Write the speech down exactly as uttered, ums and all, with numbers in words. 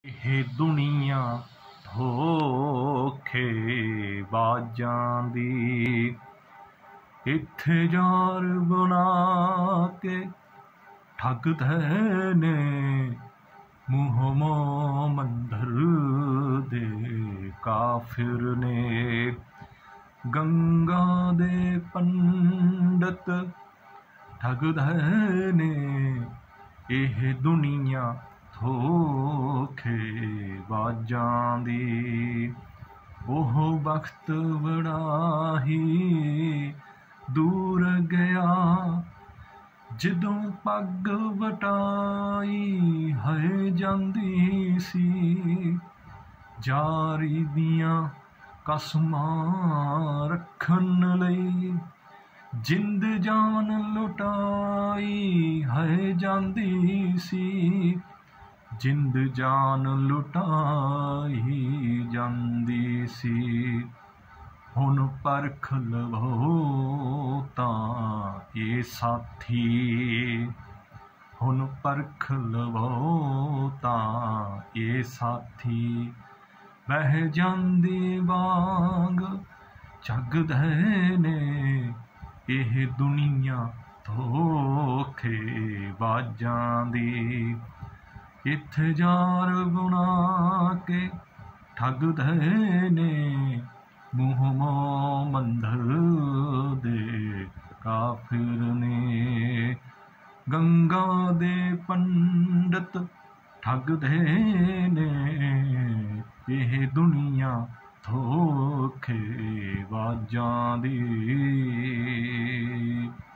ਇਹ ਦੁਨੀਆ ਧੋਖੇਬਾਜ਼ਾਂ ਦੀ, ਇੱਥੇ ਯਾਰ ਬਣਾ ਕੇ ਠੱਗਦੇ ਨੇ, ਮੂੰਹੋਂ ਮੰਦਰ ਦੇ ਕਾਫਿਰ ਨੇ। ਗੰਗਾ ਦੇ ਪੰਡਤ ਠੱਗਦੇ ਨੇ, ਇਹ ਦੁਨੀਆ ਧੋਖੇਬਾਜ਼ਾਂ ਦੀ। ਉਹ ਵਕਤ ਬੜਾ ਹੀ ਦੂਰ ਗਿਆ, ਜਦੋਂ ਪੱਗ ਵਟਾਈ ਹੈ ਜਾਂਦੀ ਸੀ। ਜਾਰੀ ਦੀਆਂ ਕਸਮਾਂ ਰੱਖਣ ਲਈ ਜਿੰਦ ਜਾਨ ਲੁਟਾਈ ਹੈ ਜਾਂਦੀ ਸੀ। ਜਿੰਦ ਜਾਨ ਲੁਟਾਈ ਜਾਂਦੀ ਸੀ। ਹੁਣ ਪਰਖ ਲਵੋ ਤਾਂ ਇਹ ਸਾਥੀ, ਹੁਣ ਪਰਖ ਲਵੋ ਤਾਂ ਇਹ ਸਾਥੀ। ਬਹਿ ਜਾਂਦੀ ਵਾਂਗ ਝੱਗਦੇ ਨੇ, ਇਹ ਦੁਨੀਆ ਧੋਖੇਬਾਜ਼ਾਂ ਦੀ। ਇੱਥੇ ਯਾਰ ਬਣਾ ਕੇ ਠੱਗਦੇ ਨੇ, ਮੂੰਹੋਂ ਮੰਦਰ ਦੇ ਕਾਫਿਰ ਨੇ। ਗੰਗਾ ਦੇ ਪੰਡਤ ਠੱਗਦੇ ਨੇ, ਇਹ ਦੁਨੀਆ ਧੋਖੇਬਾਜ਼ਾਂ ਦੀ।